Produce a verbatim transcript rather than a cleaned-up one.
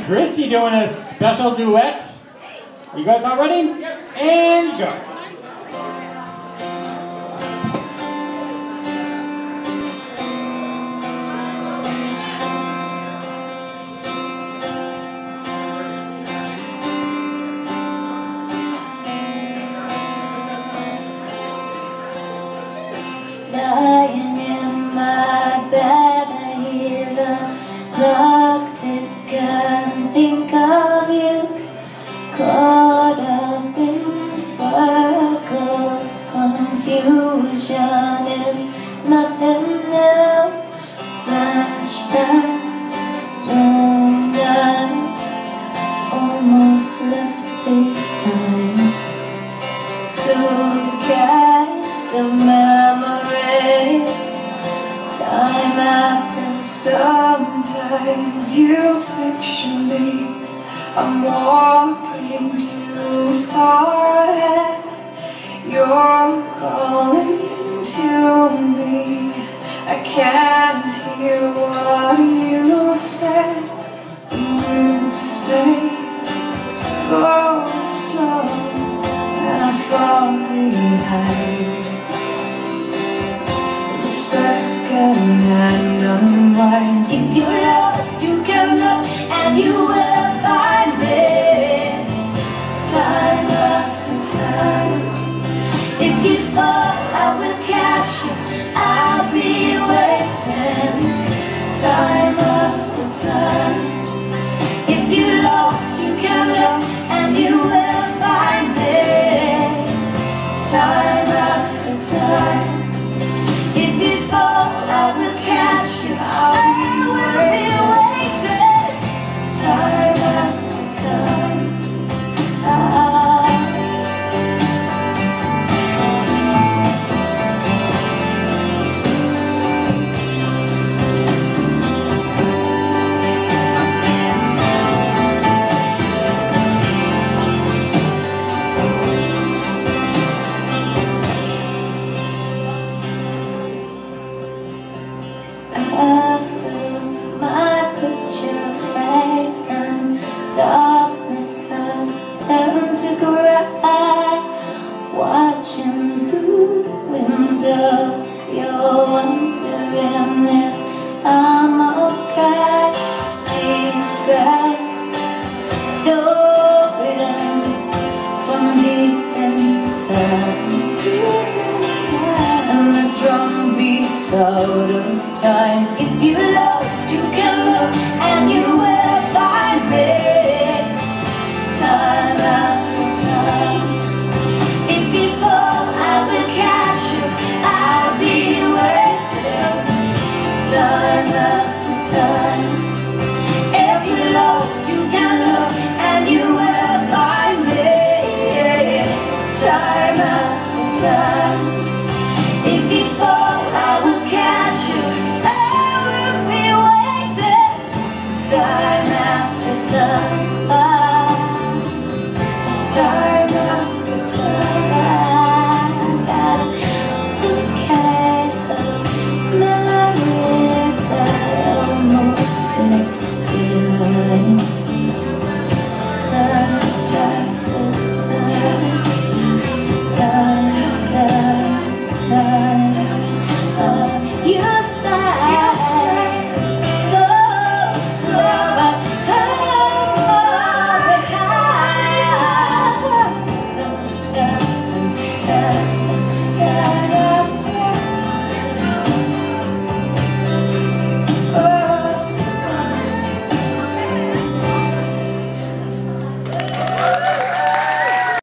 Christy doing a special duet. Are you guys all ready? And go. Lying in my bed, I hear the clock tick and think of you. Caught up in circles, confusion is nothing new. Flashback, long nights almost left behind. Suitcase of memories, time after sometimes you picture me. I'm walking too far ahead. You're calling to me. I can't hear what you said. You say, go slow, and I fall behind. The second hand unwinds. If you're lost, you can look and you will find me. Time after time. If you fall, I will catch you. I'll be waiting. Time after time. If you're lost, you can look and you will find me. Time after time. If you fall, I will catch you. I will be waiting. Time after time. I After my picture fades and darkness has turned to gray, watching through windows, you're wondering if I'm okay. Secrets stolen from deep inside, deep inside, and the drum beats out of time. If you're lost, you can look and you will find me. Time after time. If you fall, I will catch you. I'll be waiting. Time after time. If you're lost, you can look and you will find me. Time after time. If you fall, I will catch you. I will be waiting. Time after time. Ah, time.